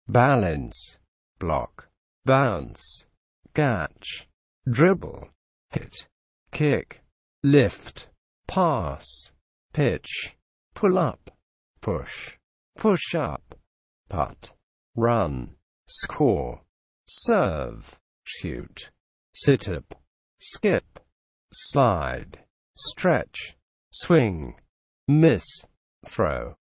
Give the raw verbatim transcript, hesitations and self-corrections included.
balance, block, bounce, catch, dribble, hit, kick, lift, pass, pitch, pull up, push, push up, putt, run, score, serve, shoot, sit up, skip, slide, stretch, swing, miss, throw.